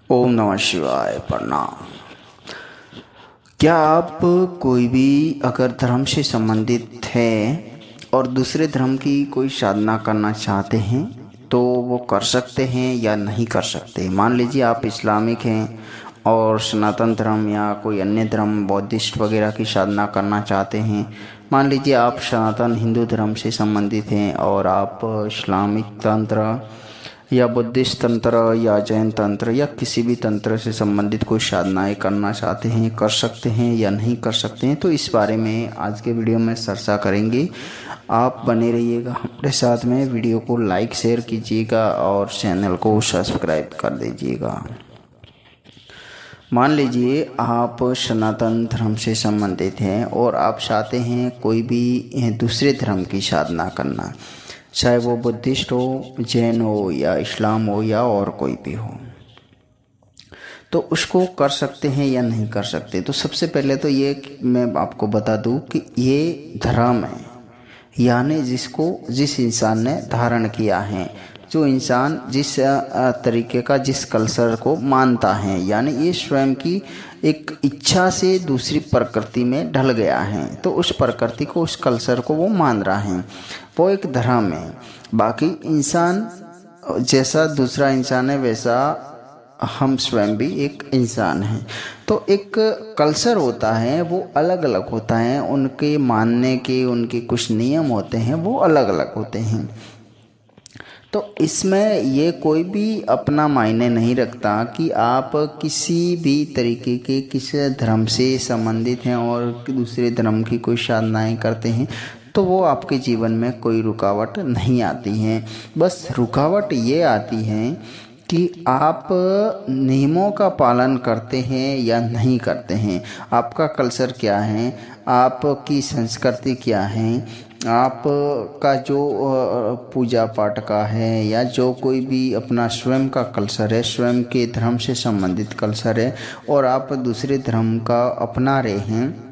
ओम नमः शिवाय। प्रणाम। क्या आप कोई भी अगर धर्म से संबंधित है और दूसरे धर्म की कोई साधना करना चाहते हैं तो वो कर सकते हैं या नहीं कर सकते? मान लीजिए आप इस्लामिक हैं और सनातन धर्म या कोई अन्य धर्म बौद्धिस्ट वगैरह की साधना करना चाहते हैं। मान लीजिए आप सनातन हिंदू धर्म से संबंधित हैं और आप इस्लामिक तंत्र या बुद्धिस्ट तंत्र या जैन तंत्र या किसी भी तंत्र से संबंधित कोई साधनाएं करना चाहते हैं, कर सकते हैं या नहीं कर सकते हैं। तो इस बारे में आज के वीडियो में चर्चा करेंगे। आप बने रहिएगा हमारे साथ में। वीडियो को लाइक शेयर कीजिएगा और चैनल को सब्सक्राइब कर दीजिएगा। मान लीजिए आप सनातन धर्म से संबंधित हैं और आप चाहते हैं कोई भी दूसरे धर्म की साधना करना, चाहे वो बुद्धिस्ट हो, जैन हो या इस्लाम हो या और कोई भी हो, तो उसको कर सकते हैं या नहीं कर सकते? तो सबसे पहले तो ये मैं आपको बता दूं कि ये धर्म है, यानी जिस इंसान ने धारण किया है, जो इंसान जिस तरीके का जिस कल्चर को मानता है, यानी ये स्वयं की एक इच्छा से दूसरी प्रकृति में ढल गया है, तो उस प्रकृति को, उस कल्चर को वो मान रहा है, वो एक धर्म है। बाकी इंसान जैसा दूसरा इंसान है वैसा हम स्वयं भी एक इंसान हैं। तो एक कल्चर होता है, वो अलग अलग होता है, उनके मानने के उनके कुछ नियम होते हैं, वो अलग अलग होते हैं। तो इसमें ये कोई भी अपना मायने नहीं रखता कि आप किसी भी तरीके के किसी धर्म से संबंधित हैं और दूसरे धर्म की कोई साधनाएं करते हैं तो वो आपके जीवन में कोई रुकावट नहीं आती है। बस रुकावट ये आती है कि आप नियमों का पालन करते हैं या नहीं करते हैं, आपका कल्चर क्या है, आपकी संस्कृति क्या है, आपका जो पूजा पाठ का है या जो कोई भी अपना स्वयं का कल्चर है, स्वयं के धर्म से संबंधित कल्चर है और आप दूसरे धर्म का अपना रहे हैं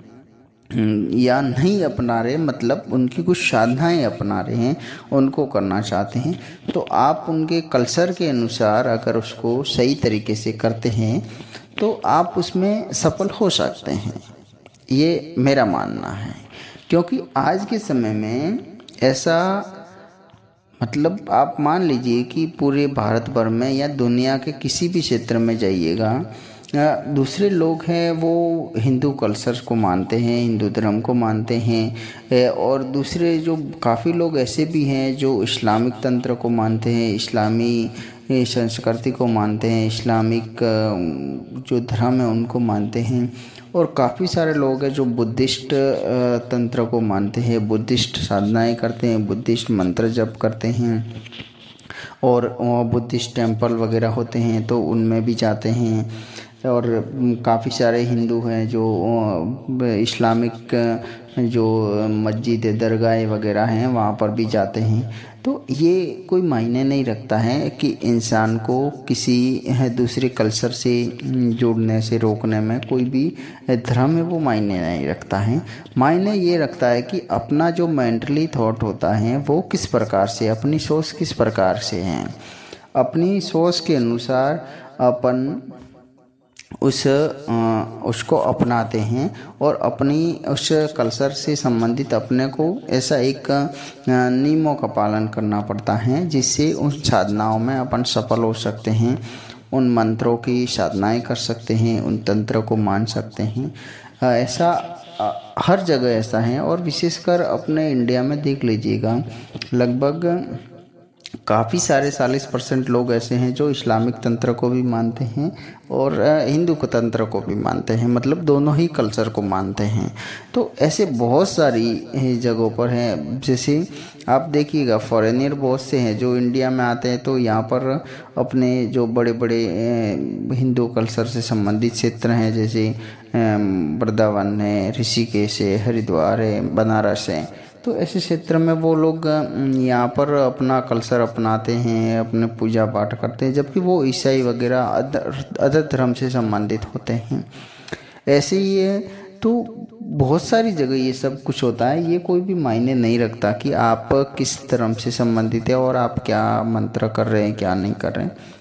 या नहीं अपना रहे, मतलब उनकी कुछ साधनाएं अपना रहे हैं, उनको करना चाहते हैं, तो आप उनके कल्चर के अनुसार अगर उसको सही तरीके से करते हैं तो आप उसमें सफल हो सकते हैं। ये मेरा मानना है, क्योंकि आज के समय में ऐसा, मतलब आप मान लीजिए कि पूरे भारत भर में या दुनिया के किसी भी क्षेत्र में जाइएगा, दूसरे लोग हैं वो हिंदू कल्चर को मानते हैं, हिंदू धर्म को मानते हैं, और दूसरे जो काफ़ी लोग ऐसे भी हैं जो इस्लामिक तंत्र को मानते हैं, इस्लामी संस्कृति को मानते हैं, इस्लामिक जो धर्म है उनको मानते हैं, और काफ़ी सारे लोग हैं जो बुद्धिस्ट तंत्र को मानते हैं, बुद्धिस्ट साधनाएं करते हैं, बुद्धिस्ट मंत्र जप करते हैं, और बुद्धिस्ट टेंपल वगैरह होते हैं तो उनमें भी जाते हैं। और काफ़ी सारे हिंदू हैं जो इस्लामिक जो मस्जिद दरगाह वगैरह हैं वहाँ पर भी जाते हैं। तो ये कोई मायने नहीं रखता है कि इंसान को किसी दूसरे कल्चर से जोड़ने से रोकने में कोई भी धर्म है वो मायने नहीं रखता है। मायने ये रखता है कि अपना जो मेंटली थॉट होता है वो किस प्रकार से, अपनी सोच किस प्रकार से है, अपनी सोच के अनुसार अपन उसको अपनाते हैं और अपनी उस कल्चर से संबंधित अपने को ऐसा एक नियमों का पालन करना पड़ता है जिससे उन साधनाओं में अपन सफल हो सकते हैं, उन मंत्रों की साधनाएं कर सकते हैं, उन तंत्र को मान सकते हैं। ऐसा हर जगह ऐसा है, और विशेषकर अपने इंडिया में देख लीजिएगा, लगभग काफ़ी सारे 40% लोग ऐसे हैं जो इस्लामिक तंत्र को भी मानते हैं और हिंदू तंत्र को भी मानते हैं, मतलब दोनों ही कल्चर को मानते हैं। तो ऐसे बहुत सारी जगहों पर हैं। जैसे आप देखिएगा फॉरेनियर बहुत से हैं जो इंडिया में आते हैं तो यहाँ पर अपने जो बड़े बड़े हिंदू कल्चर से संबंधित क्षेत्र हैं, जैसे वृंदावन है, ऋषिकेश है, हरिद्वार है, बनारस है, तो ऐसे क्षेत्र में वो लोग यहाँ पर अपना कल्चर अपनाते हैं, अपने पूजा पाठ करते हैं, जबकि वो ईसाई वगैरह अदर धर्म से संबंधित होते हैं। ऐसे ही है, तो बहुत सारी जगह ये सब कुछ होता है। ये कोई भी मायने नहीं रखता कि आप किस धर्म से संबंधित है और आप क्या मंत्र कर रहे हैं क्या नहीं कर रहे हैं।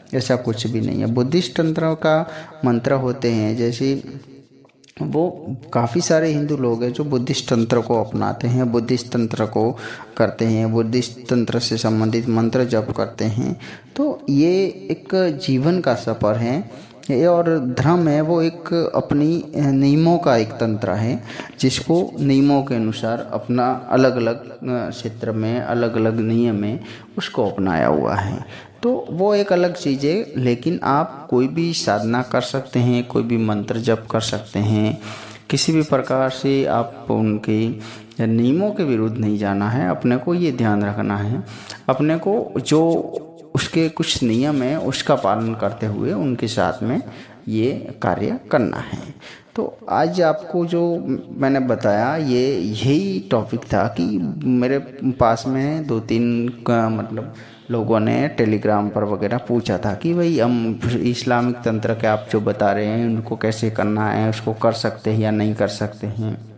ऐसा कुछ भी नहीं है। बुद्धिस्ट तंत्र का मंत्र होते हैं, जैसे वो काफ़ी सारे हिंदू लोग हैं जो बुद्धिस्ट तंत्र को अपनाते हैं, बुद्धिस्ट तंत्र को करते हैं, बुद्धिस्ट तंत्र से संबंधित मंत्र जप करते हैं। तो ये एक जीवन का सफ़र है ये, और धर्म है वो एक अपनी नियमों का एक तंत्र है, जिसको नियमों के अनुसार अपना अलग अलग क्षेत्र में अलग अलग नियम है उसको अपनाया हुआ है। तो वो एक अलग चीज़ है, लेकिन आप कोई भी साधना कर सकते हैं, कोई भी मंत्र जप कर सकते हैं, किसी भी प्रकार से आप उनके नियमों के विरुद्ध नहीं जाना है। अपने को ये ध्यान रखना है, अपने को जो उसके कुछ नियम है उसका पालन करते हुए उनके साथ में ये कार्य करना है। तो आज आपको जो मैंने बताया ये यही टॉपिक था कि मेरे पास में 2-3 का मतलब लोगों ने टेलीग्राम पर वगैरह पूछा था कि भाई हम इस्लामिक तंत्र के आप जो बता रहे हैं उनको कैसे करना है, उसको कर सकते हैं या नहीं कर सकते हैं।